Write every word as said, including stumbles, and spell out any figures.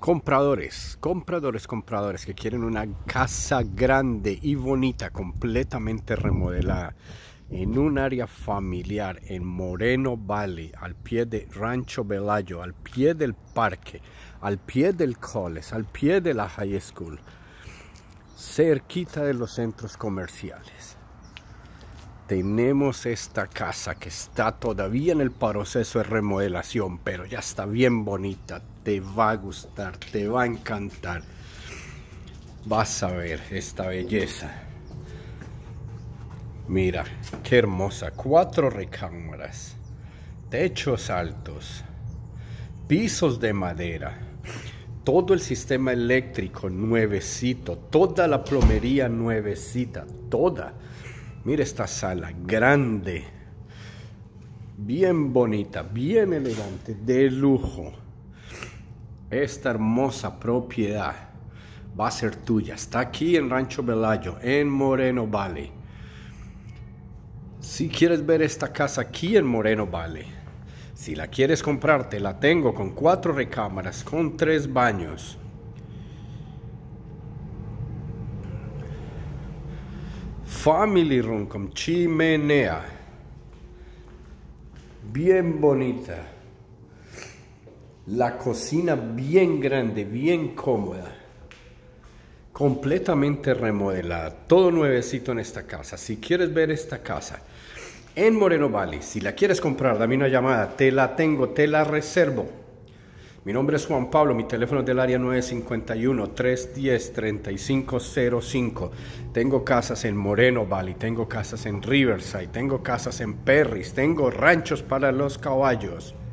Compradores, compradores, compradores que quieren una casa grande y bonita, completamente remodelada, en un área familiar en Moreno Valley, al pie de Rancho Velayo, al pie del parque, al pie del college, al pie de la high school, cerquita de los centros comerciales. Tenemos esta casa que está todavía en el proceso de remodelación, pero ya está bien bonita. Te va a gustar, te va a encantar. Vas a ver esta belleza. Mira, qué hermosa. Cuatro recámaras, techos altos, pisos de madera, todo el sistema eléctrico nuevecito, toda la plomería nuevecita, toda. Mira esta sala grande, bien bonita, bien elegante, de lujo. Esta hermosa propiedad va a ser tuya. Está aquí en Rancho Velayo, en Moreno Valley. Si quieres ver esta casa aquí en Moreno Valley, si la quieres comprar, te la tengo con cuatro recámaras, con tres baños. Family room con chimenea, bien bonita, la cocina bien grande, bien cómoda, completamente remodelada, todo nuevecito en esta casa. Si quieres ver esta casa en Moreno Valley, si la quieres comprar, dame una llamada, te la tengo, te la reservo. Mi nombre es Juan Pablo, mi teléfono es del área nueve cinco uno, tres uno cero, tres cinco cero cinco. Tengo casas en Moreno Valley, tengo casas en Riverside, tengo casas en Perris, tengo ranchos para los caballos.